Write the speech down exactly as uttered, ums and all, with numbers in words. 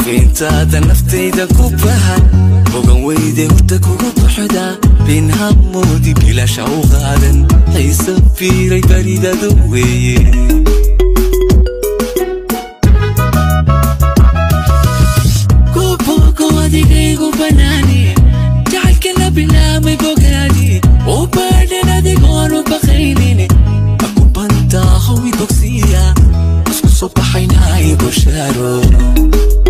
intaada naftayda ku bahan bogan weyde horta kugu buxda bin hamoodi bilasha u qaadan haysa fiiray baridada weeye kuubo adigaygu banaani jacaylkana bilaamay bogaadi oo baadhan adigoonu baqaynini aku bantaa hawi bogsiya isku soo baxaynaayo bushaaro